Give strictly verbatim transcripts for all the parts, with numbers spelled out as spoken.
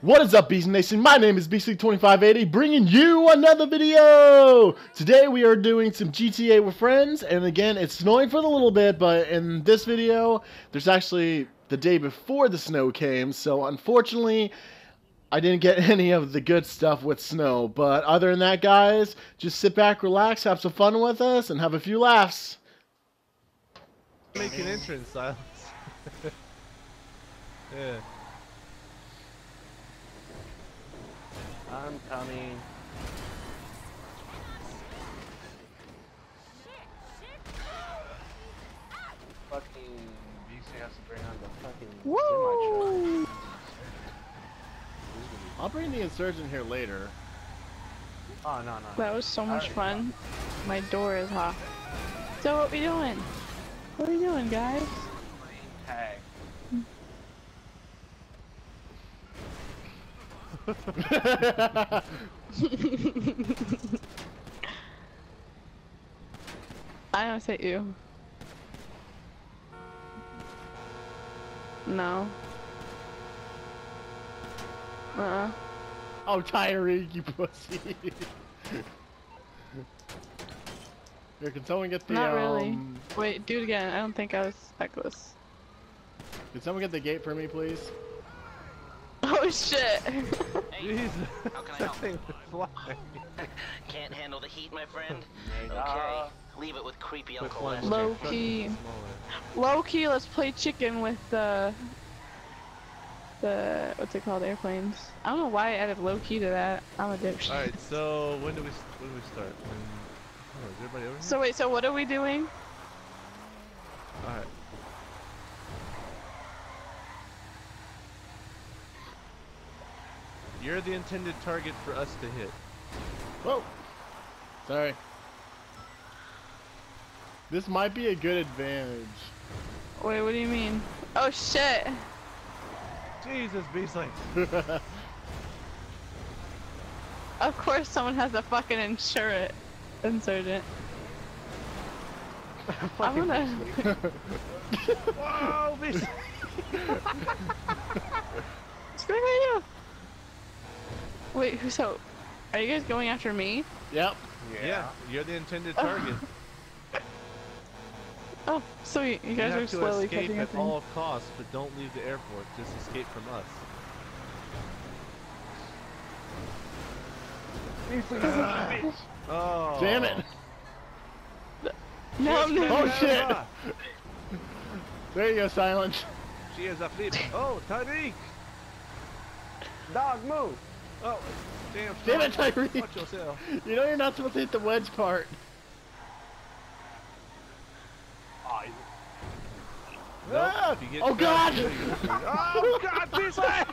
What is up, Beast Nation? My name is Beastly twenty-five eighty, bringing you another video! Today we are doing some G T A with friends, and again, it's snowing for a little bit, but in this video, there's actually the day before the snow came, so unfortunately, I didn't get any of the good stuff with snow. But other than that, guys, just sit back, relax, have some fun with us, and have a few laughs. Make an entrance, Silence. Yeah. I'm coming. Fucking B C has to bring on the fucking Woo! semi-truck. I'll bring the insurgent here later. Oh no no. That was so much Alright. fun. My door is hot. So what we doing? What are we doing, guys? Hey. I don't say you. No. Uh-uh. Oh, Tyreek, you pussy. Here, can someone get the, Not really. um... Wait, do it again. I don't think I was that close. Can someone get the gate for me, please? Oh shit! Jesus. How can I That help? thing was flying. Can't handle the heat, my friend? Nigga. Okay, leave it with creepy Quit Uncle flying. Lester. Low key. Low key, let's play chicken with the... The... What's it called? Airplanes. I don't know why I added low key to that. I'm a dipshit. Alright, so when do we when do we start? When, oh, is everybody over here? So wait, so what are we doing? Alright. You're the intended target for us to hit. Whoa! Sorry. This might be a good advantage. Wait, what do you mean? Oh shit! Jesus, Beastly. Of course someone has to fucking insure it. Insurgent. I'm gonna... Whoa, Beastly. Screw you! Wait, who so... Are you guys going after me? Yep. Yeah, you're the intended target. Oh, so you, you You guys have are to slowly escape catching at up to me. all costs, but don't leave the airport. Just escape from us. Oh. Damn it! No, no, Oh no. shit! There you go, Silence. She is a flip. Oh, Tyreek! Dog move. Oh, damn. Damn it, Strong. Tyreek! Watch yourself. You know you're not supposed to hit the wedge part. Oh, you- Nope, Ah! if you get Oh, crushed, God! you're gonna be- Oh God, Beastly!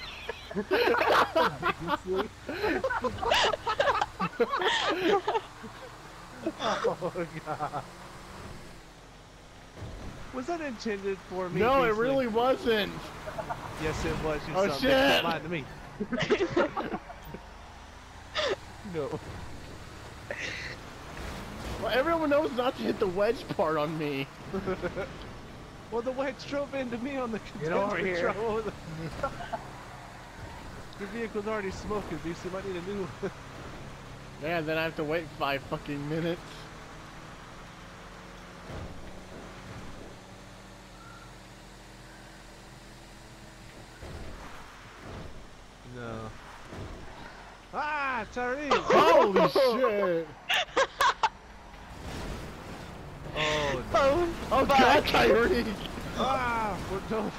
Oh God. Was that intended for me? No, it Beastly? really wasn't. Yes, it was. You Oh, son of a shit. bitch. Don't lie to me. No. Well, everyone knows not to hit the wedge part on me. Well, the wedge drove into me on the Get over containment here. control. Your vehicle's already smoking, Beastly. Might need a new one. Yeah, then I have to wait five fucking minutes. No. Ah, Tariq! Holy shit! Oh, no. Oh, Oh fuck. god, Tyreek! Ah, we're done.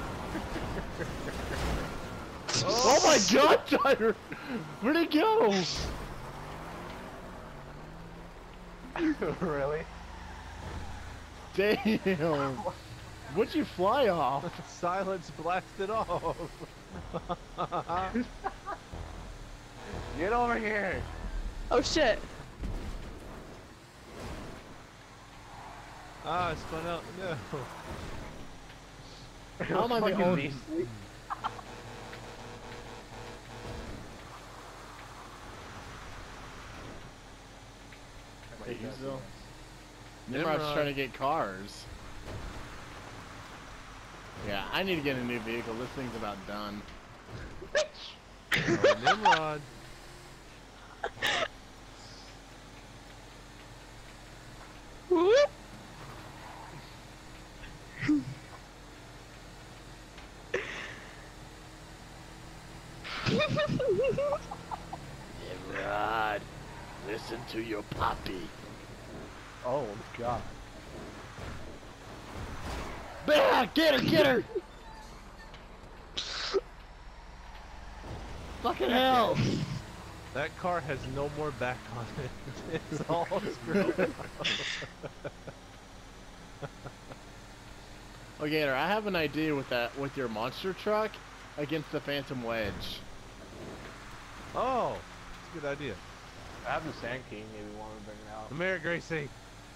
Oh my god, Tyreek! Where'd he go? Really? Damn! What'd you fly off? Silence blasted off. Get over here. Oh shit. Ah, I spun out. No. How am I the Fucking only? Beastly. Hey, you still? Nimrod. Nimrod's trying to get cars. Yeah, I need to get a new vehicle. This thing's about done. Oh, Nimrod. Whoop. Nimrod, listen to your poppy. Oh god. Bah, get her, get her! Fucking hell! That car has no more back on it. It's all screwed. Okay, Gator, I have an idea with that, with your monster truck against the Phantom Wedge. Oh, that's a good idea. I have the Sand King, maybe want to bring it out. America Gracie.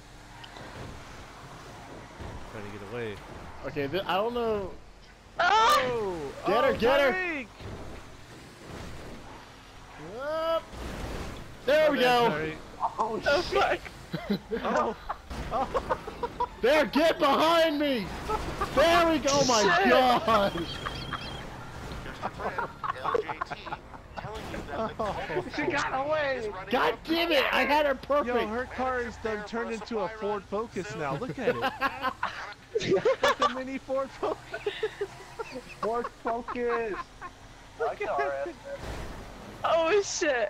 Trying to get away. Okay, th I don't know. Oh! Get her, oh, get her! Tyreek! Up. There we My go! bad, Tyreek. Oh, Oh fuck! Oh! There, get behind me! There we go! Oh my Shit. god! L J T telling you that the Oh. she got away! God damn it! I had her perfect! Yo, her car is done turned into a Ford Focus now. Look at it. Like a mini Ford Focus. Ford Focus! I like the R S, man. Oh shit!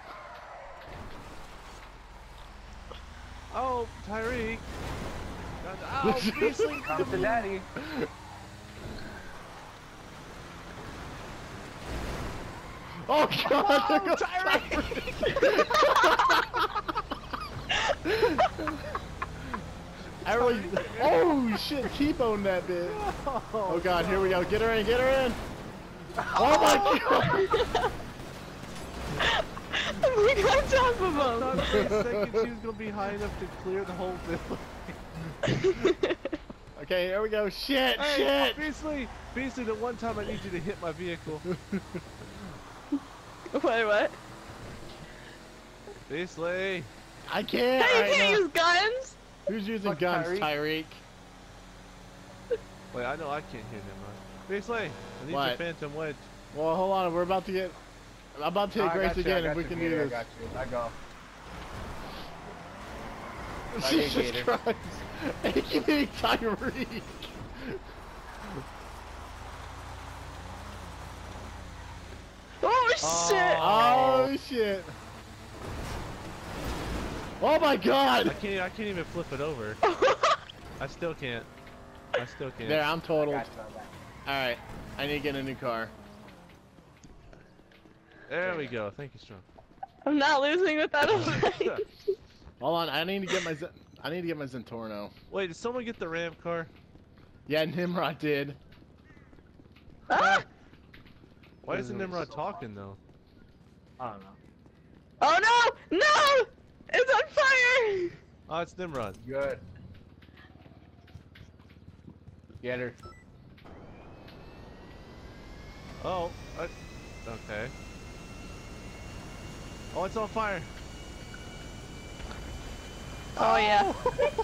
Oh, Tyreek. Oh, Beasley. Come to daddy. Oh god! there Oh, goes I really. Oh shit! T-bone that bitch. Oh god! Here we go. Get her in. Get her in. Oh my god! We got on top I of thought for a second she was gonna be high enough to clear the whole building. him! Okay, here we go. Shit! Hey, shit! Beasley, Beasley, the one time I need you to hit my vehicle. Wait, what? Beasley. I can't. Hey, you right can't now. use guns! Who's using Fuck guns, Tyreek. Tyreek? Wait, I know I can't hear them. Beasley, I need What? your Phantom Wedge. Well, hold on. We're about to get. I'm about to Oh, hit I Grace got you, I again got if we you, can Gator, do I this. got you. I go. Jesus Gator. Christ! Hey, Tyreek! Oh shit! Oh shit! Oh my I god! can't. I can't even flip it over. I still can't. I still can't. There, I'm I totaled. got you, I got you. Alright, I need to get a new car. There we go. Thank you, Strong. I'm not losing without a fight. Hold on, I need to get my Zen I need to get my Zentorno. Wait, did someone get the Ram car? Yeah, Nimrod did. Ah! Why isn't Nimrod talking though? I don't know. Oh no! No! It's on fire! Oh, it's Nimrod. Good. Get her. Oh, I, okay. Oh, it's on fire. Oh yeah.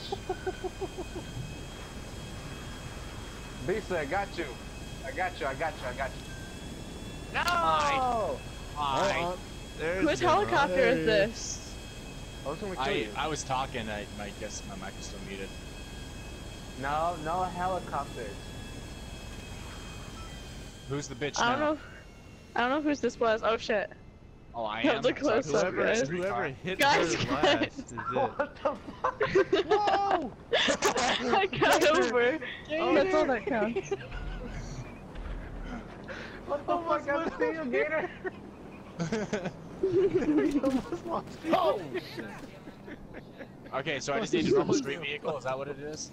Beasley, I got you. I got you, I got you, I got you. No! Hold on. There's Whose Nimrod. helicopter There is he this? I was gonna kill I, you. I was talking, I, I guess my mic is still muted. No, no helicopters. Who's the bitch I don't now? know. I don't know whose this was. Oh shit. Oh, I That am? was a close Sorry, up, Whoever, guys. whoever hit Guys, her guys. last is it. What the fuck? Whoa! I got over. That's all that counts. What the fuck? I'm seeing you, Gator. Oh! Okay, so I just need to run a street vehicle, is that what it is?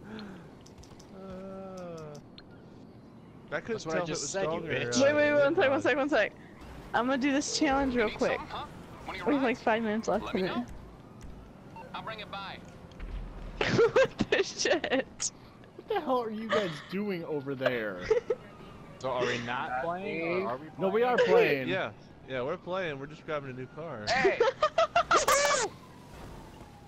Uh, I couldn't That's what I tell if it just was said, you stronger. bitch. or, Wait, uh, wait, one sec, Nimrod. one sec, one sec. I'm gonna do this challenge real quick. When We have like five minutes left Let in me it. know. I'll bring it by. What the shit? What the hell are you guys doing over there? So are we not playing, or are we playing? No, we are playing. Yeah, yeah, we're playing. We're just grabbing a new car. Hey!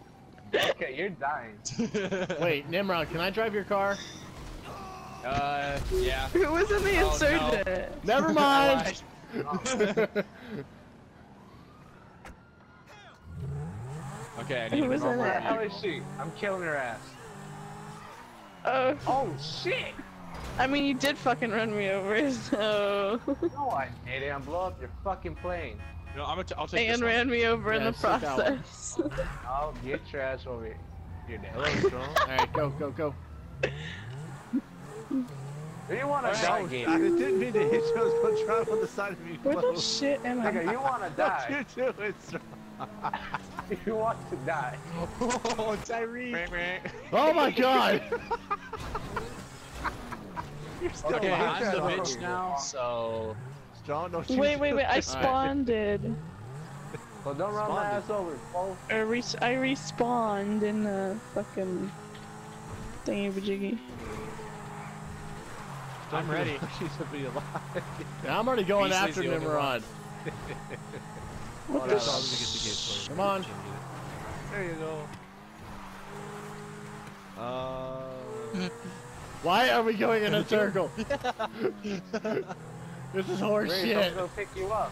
Okay, you're dying. Wait, Nimrod, can I drive your car? Uh, Uh, yeah. Who was in the Oh, insurgent? Never mind. Okay, I Who need a was in normal it? How is vehicle. she? I'm killing her ass. Oh, Oh shit! I mean, you did fucking run me over, so. No, I didn't. I'm blow up your fucking plane. No, I'm gonna t I'll take And this one. ran me over in Yeah, the sit that one. process. I'll get your ass over here. You're dead. Hello, Strong. Alright, go, go, go. Do you want to die, I Gabe? didn't mean to hit you. I was going to drive on the side of me. Where the close. shit am I? Nigga, you want to What die? you doing, Strong? You want to die? Oh, Tyree. Oh my god! You're still Okay, alive. I'm the Strong. bitch now, so. Strong, don't you Wait, wait, wait! I do that. spawned. So don't run my ass over, fool. Or re I respawned in the fucking thingy majiggy. I'm ready. She should be alive. Yeah, I'm already going Beasley's after the only Nimrod. What Hold the on, sh- I'm gonna get the gate for you. Come on. There you go. Uh. Why are we going in a circle? This is horse Ray, shit. I'm gonna pick you up.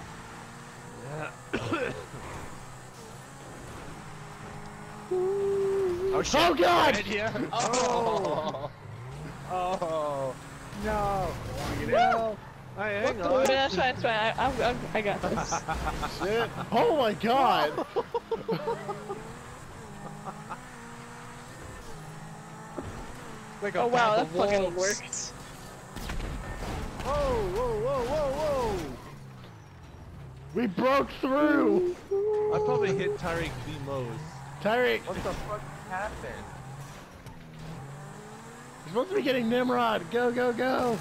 Oh shit. Oh god! Right here. Oh. Oh. No. No. Hey, hang Oh, on. that's fine, that's fine. I, I, I, I got this. Shit. Oh my god! Like a Oh wow, pack that of fucking wolves. worked. Whoa, whoa, whoa, whoa, whoa! We broke through! I probably hit Tyreek the most. Tyreek, What the fuck happened? you're supposed to be getting Nimrod. Go, go, go!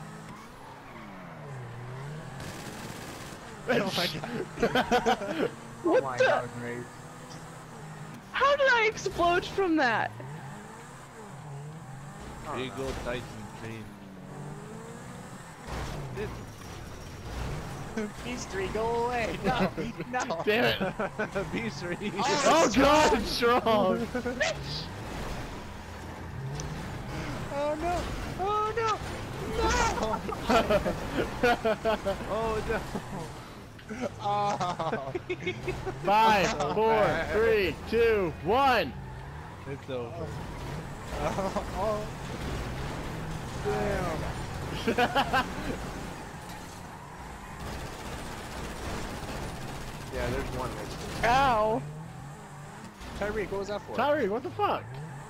Oh my god. Oh What my the? god, Grace. How did I explode from that? Eagle Titan Dream. These three, go away. No. No. Damn it! B three. Oh god, strong! Oh no. Oh no. Oh no. Oh. Five, four, three, two, one! It's over. Oh. Damn. Yeah, there's one missing. Ow. Tyreek, what was that for? Tyreek, what the fuck?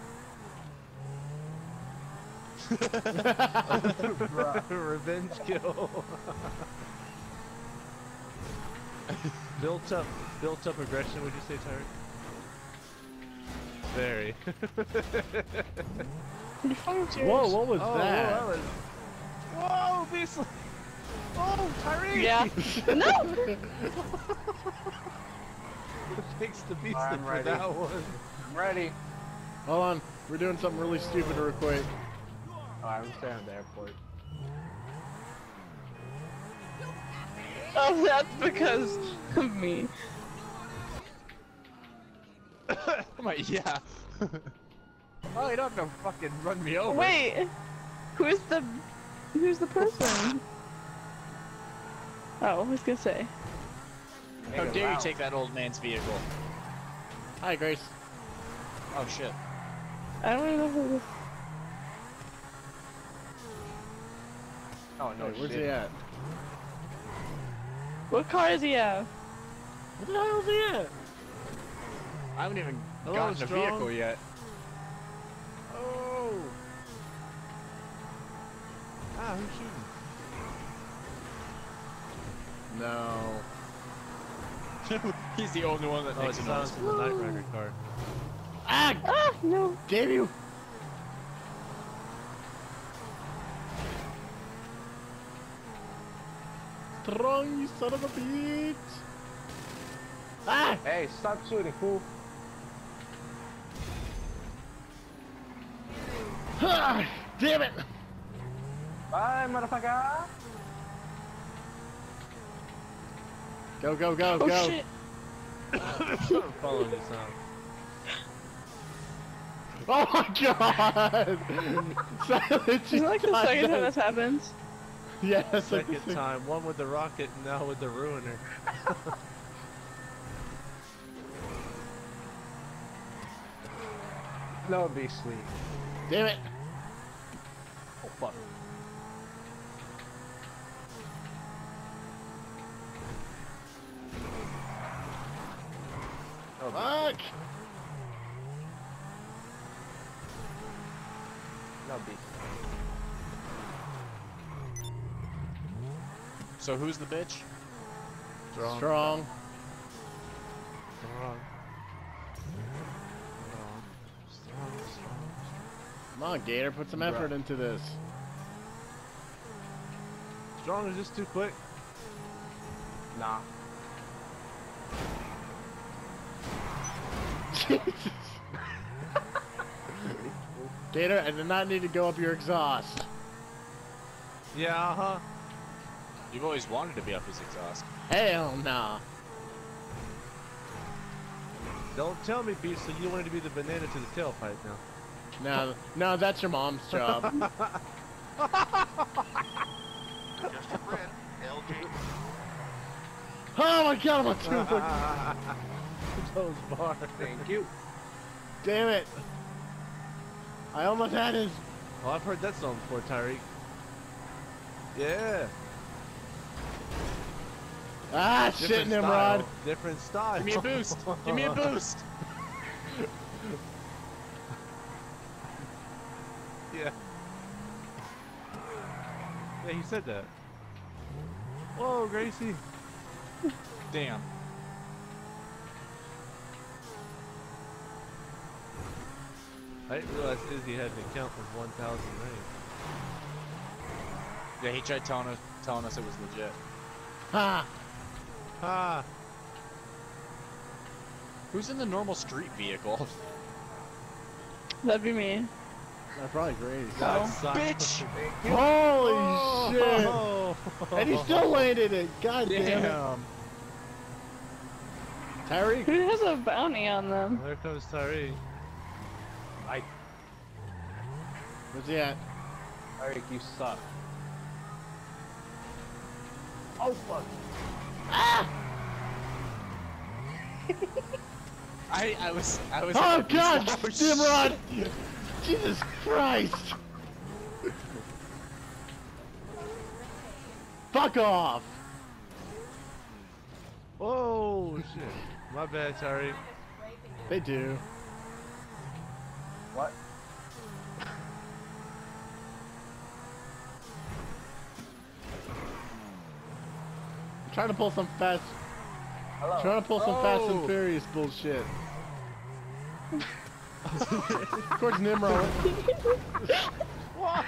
Revenge kill. built up, built up aggression. Would you say, Tyreek? Very. You fucking serious? Whoa, what was Oh, that? Whoa, that was... Whoa, Beasley! Oh, Tyreek! Yeah. No! Thanks to Beasley I'm for ready. that one. I'm ready. Hold on, we're doing something really stupid real quick. Oh, I'm staying at the airport. Oh, that's because of me. Oh my, yeah. Oh, you don't have to fucking run me over. Wait, who's the, who's the person? Oh, I was gonna say. How Nigga, dare you loud. take that old man's vehicle? Hi, Grace. Oh shit. I don't even know who this. Oh, no Wait, where's shit. he at? What car does he have? What the hell is he at? I haven't even Hello, gotten a Strong. vehicle yet. Oh! Ah, who's shooting? No. He's the only one that Oh, makes it's a noise. Silence from the Night Rider car. Ah! Ah, no. Damn you! Strong, you son of a bitch! Ah! Hey, stop shooting, fool. Ah! Damn it! Bye, motherfucker. Go, go, go, Oh go! shit. I'm following you, Sam. Oh my god! Silence, Isn't it like the second time this happens? Yeah, that's like Second the time, one with the rocket, and now with the ruiner. That would be sweet. Damn it! Oh fuck. Oh, Fuck! that would be. So who's the bitch? Strong. Strong. Strong. Strong. Strong. Come on, Gator, put some effort into this. Strong is just too quick. Nah. Jesus. Gator, I did not need to go up your exhaust. Yeah, uh huh. You've always wanted to be up his exhaust. Hell nah. Don't tell me, Beastly, you wanted to be the banana to the tailpipe now. No, no, that's your mom's job. Just a friend, L J. Oh my god, I'm on two foot. Those bars. Thank you. Damn it. I almost had his. Oh, I've heard that song before, Tyreek. Yeah. Ah, shit, Different Nimrod. style. Different style. Give me a boost! Give me a boost! Yeah. Yeah, he said that. Whoa, Gracie. Damn. I didn't realize Izzy had an account with one thousand rings. Yeah, he tried telling us, telling us it was legit. Ha! Ha! Who's in the normal street vehicle? That'd be me. That's probably crazy. Oh. Bitch! Holy Oh. shit! And he still landed it. God damn, it. Damn. Tyreek. Who has a bounty on them? There comes Tyreek. I. Where's he at? Eric, you suck. Oh fuck. I I was I was. Oh at god! the- Nimrod! Jesus Christ! Fuck off! Oh shit. My bad, Tyreek. They do. What? I'm trying to pull some fast. Hello. Trying to pull some Fast and Oh. Furious bullshit. Of course, Nimrod. What?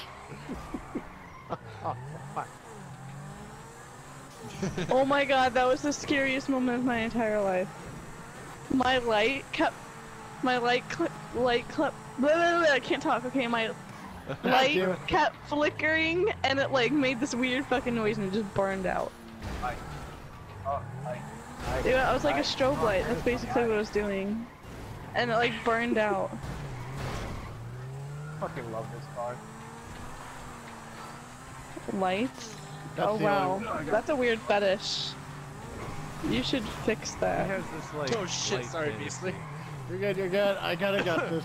Oh my god, that was the scariest moment of my entire life. My light kept, my light clip, light clip, blah, blah, blah, I can't talk, okay, my light damn it. kept flickering and it like made this weird fucking noise and it just burned out. I. Oh, I. I. Dude, I was like a I- strobe light, that's basically what I was doing. And it like burned out. I fucking love this car. Lights? That's Oh the wow, only- that's a weird fetish. You should fix He that. has this like. Oh shit! light Sorry, thing. Beastly. You're good, you're good. I gotta got this.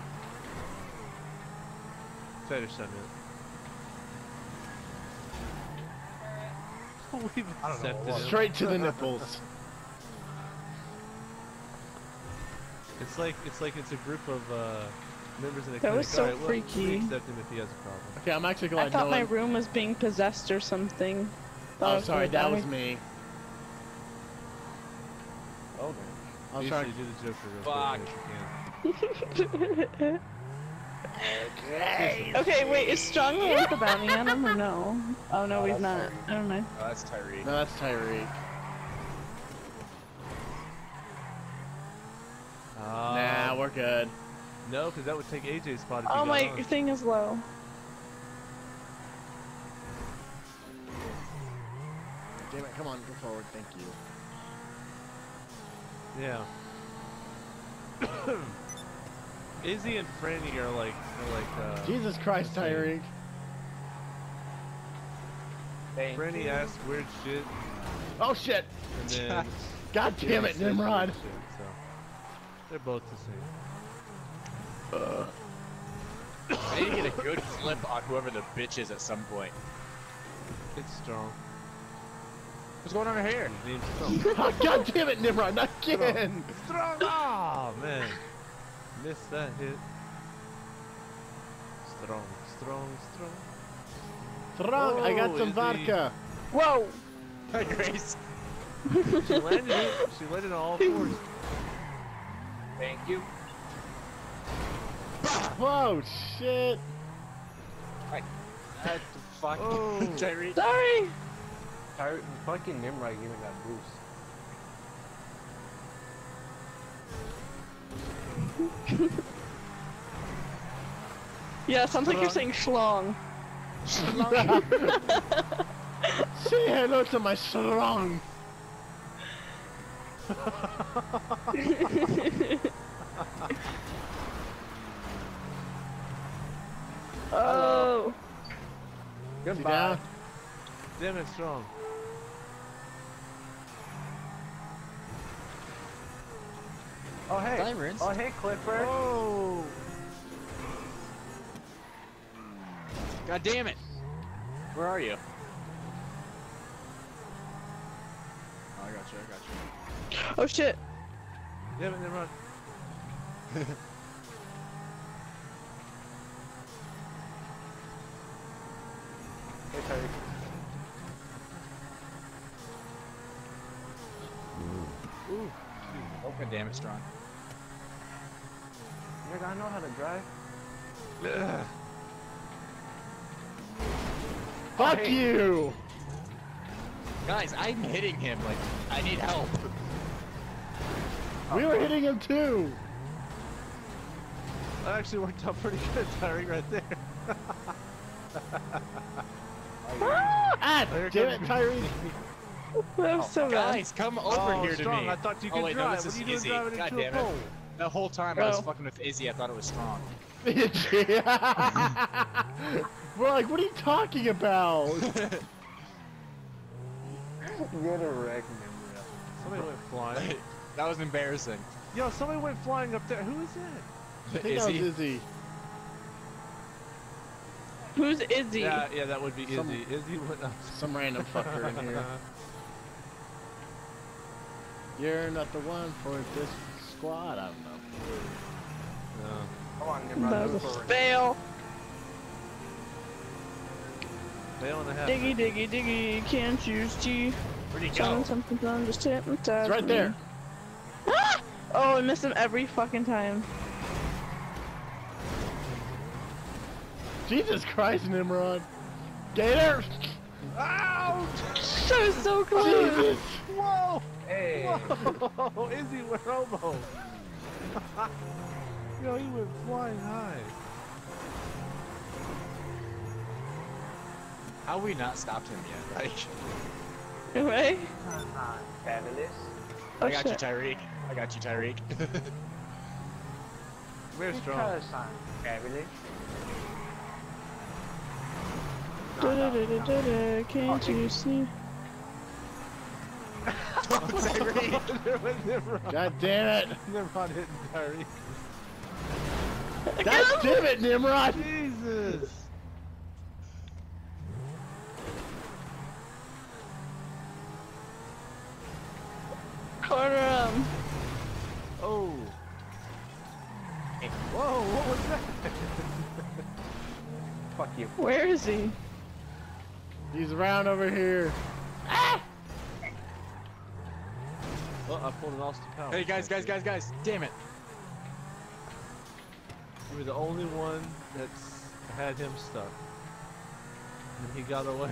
Fetish, I meant. We've I don't know accepted what. him. Straight to the nipples. It's like it's like it's a group of uh, members in the That was clinic. so Alright, well, we freaky. accept him if he has a problem. Okay, I'm actually I glad thought no my one... room was being possessed or something. Thought I Oh, was sorry, gonna that die. was me. Okay. I'm You sorry. should do the Joker real quick Fuck. if you can. Okay, wait, is Strong the one with the bounty on him or no? Oh no, he's not. I don't know. Oh, that's Tyreek. No, that's Tyreek. Uh, Nah, we're good. No, because that would take A J's spot if Oh, he my got on. thing is low. Damn it, come on, go forward, thank you. Yeah. Izzy and Franny are like, are like. Uh, Jesus Christ, the same. Tyreek. Thank Franny you. asks weird shit, Oh shit! and then. God damn it, says weird Nimrod. shit, so they're both the same. Uh, I need to get a good flip on whoever the bitch is at some point. It's strong. What's going on here? His name's Strong. oh, God damn it, Nimrod, not again! Strong! Oh man, missed that hit. Strong, strong, strong. Strong, I got Oh, some Izzy. vodka. Whoa! Hi, Grace. She landed it. She landed on all fours. Thank you. Whoa, shit! What the fuck? Oh. Tyree. Sorry! Tyre, fucking Nimrod gave me that boost. Yeah, sounds like you're saying schlong. Say hello to my strong. Oh! Sit Goodbye. down. Damn it, Strong. Oh hey. Diamonds. Oh hey, Clifford. Oh! God damn it. Where are you? Oh, I got you, I got you. Oh shit! Damn it, Nimrod. Hey Tyre. Ooh. Oh, God damn it, Strong. Nigga, I know how to drive. Ugh. Fuck hey. you! Guys, I'm hitting him. Like, I need help. We were hitting him too! That actually worked out pretty good, Tyreek, right there. Ah, Here damn it, comes- Tyree! That was so bad. Guys, come over Oh, here to Strong, me. I thought you Oh, could wait, no, drive. this What are is you doing Izzy. driving God into a damn it. pole? The whole time I was Oh. fucking with Izzy, I thought it was Strong. We're like, what are you talking about? You're the wreck, Nimrod. Somebody went flying. That was embarrassing. Yo, somebody went flying up there. Who is that? I think that was Izzy? Izzy. Who's Izzy? Yeah, yeah, that would be Izzy. Some- Izzy went up. Some random fucker in here. You're not the one for this squad, I don't know. No. Come on, Nimrod. That move was a forward. fail. Fail and a half. Diggy, diggy, diggy, can't you see? Where'd he go? Something, something, something, just hypnotize It's right me. there. Ah! Oh, I miss him every fucking time. Jesus Christ, Nimrod. Gator! Ouch! That was so close. Jesus! Whoa! Hey. Whoa! Izzy went robo. Yo, he went flying high. How we not stopped him yet? Like, Right? Fabulous. Oh I got shit. you, Tyreek. I got you, Tyreek. Very strong. Because I'm fabulous. Da-da-da-da-da-da, can't you see? Tyreek. There was Nimrod. God damn it! Nimrod hitting Tyreek. God damn it, Nimrod! Jesus! Corner him. Oh! Whoa, what was that? Fuck you. Where is he? He's around over here. Oh, I pulled an Austin Powers. Hey, guys, guys, guys, guys. Damn it. You were the only one that's had him stuck. And he got away.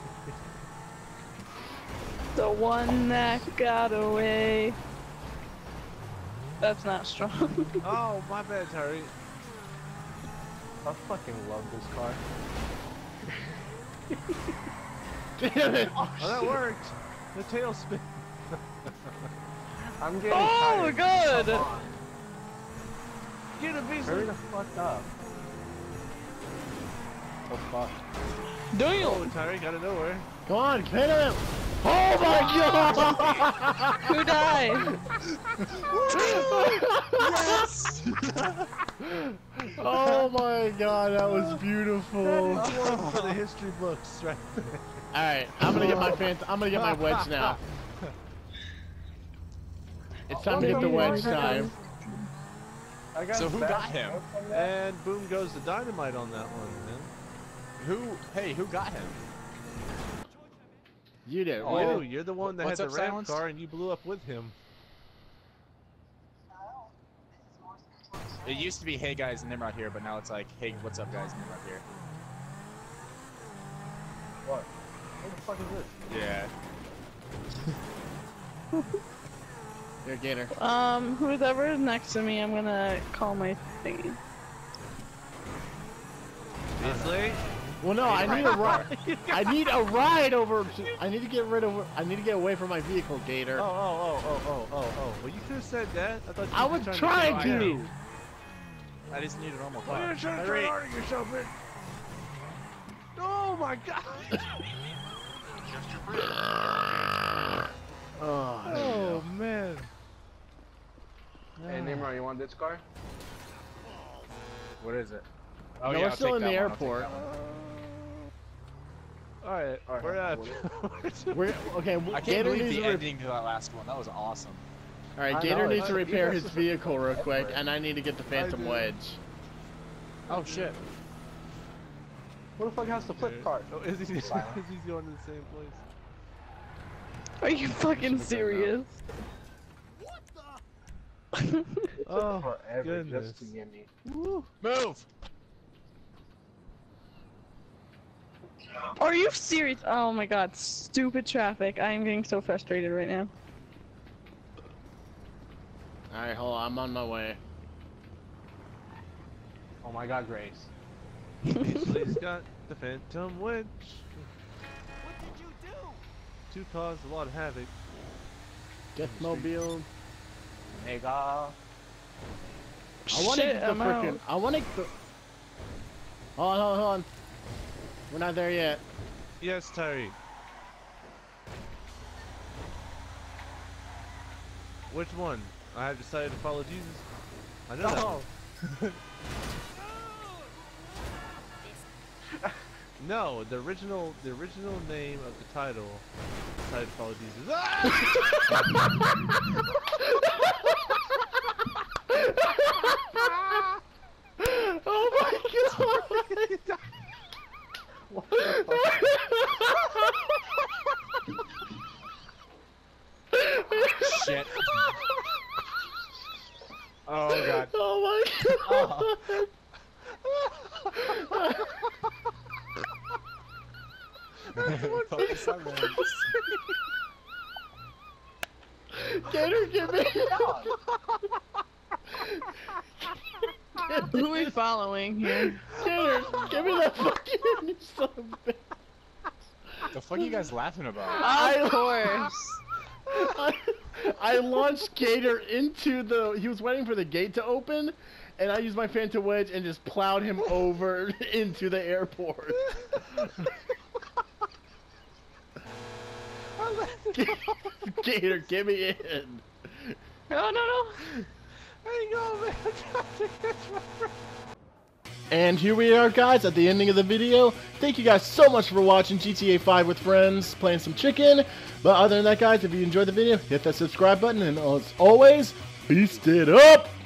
The one that got away. That's not strong. Oh, my bad, Tyreek. I fucking love this car. Damn it! Oh, that worked! The tail spin. I'm getting Oh, tired. good. Come on. Get him, Hurry Beasley! the fuck up. Oh fuck. Do Oh, you? Tyree, out of nowhere. Come on, hit him! Oh my god! Who died? Yes! Oh my god, that was That beautiful. is one for the history books, right there. Alright, I'm gonna get my fan I'm gonna get my wedge now. It's time to get the wedge time. I got So who bad got him? smoke from that. And boom goes the dynamite on that one, man. Who? Hey, who got him? You did. Oh. You, you're the one that What's had up, the ramp Silence? car and you blew up with him. It used to be, hey guys, Nimrod here, but now it's like, hey, what's up guys, Nimrod here. What? What the fuck is this? Yeah. Here, Gator. Um, who's ever next to me, I'm gonna call my thingy. Beasley? Well, no, I need a ride. I need a ride over. To, I need to get rid of. I need to get away from my vehicle, Gator. Oh, oh, oh, oh, oh, oh, oh. Well, you could have said that. I thought you I were was trying trying to. to. get out. I just need a normal Why car. are you trying to Hurry. try harder yourself, man? Oh my god! Adjust your brakes. Oh, Oh man. Hey, Nimrod, you want this car? What is it? Oh No, yeah, we're I'll still take in that the one, I'll take airport. that one. Alright, Alright, we're at. we're okay. I can't Gator believe needs the to. Re ending to that last one. That was awesome. All right, I Gator know, needs to it's- repair he his has to- vehicle real quick, Effort. and I need to get the Phantom do. Wedge. Oh shit. Who the fuck has the flip cart? Oh, is he? Is Silent. he going to the same place? Are you fucking serious? Oh, Forever goodness. just to get me. Woo. Move! Are you serious? Oh my god, stupid traffic. I am getting so frustrated right now. All right, hold on. I'm on my way. Oh my god, Grace. Beasley's got the Phantom Wedge. What did you do? To cause a lot of havoc. Deathmobile. Mega. I want to Shit, get the I'm freaking. out. I want to. The... Hold on, hold on, hold on. We're not there yet. Yes, Tyree. Which one? I have decided to follow Jesus. I know that. Oh. No, the original, the original name of the title. Decided to follow Jesus. Ah! Oh my god! What the fuck? Shit. Oh god. Oh my god! Focus on that. Gator, give me. Who are we following here? Gator, give me that fucking you son of a bitch. The fuck are you guys laughing about? Of course. I, I launched Gator into the. He was waiting for the gate to open, and I used my Phantom Wedge and just plowed him over into the airport. Gator, get me in. No, no, no. Hang on, man. And here we are, guys, at the ending of the video. Thank you guys so much for watching G T A five with friends, playing some chicken. But other than that, guys, if you enjoyed the video, hit that subscribe button, and as always, beast it up!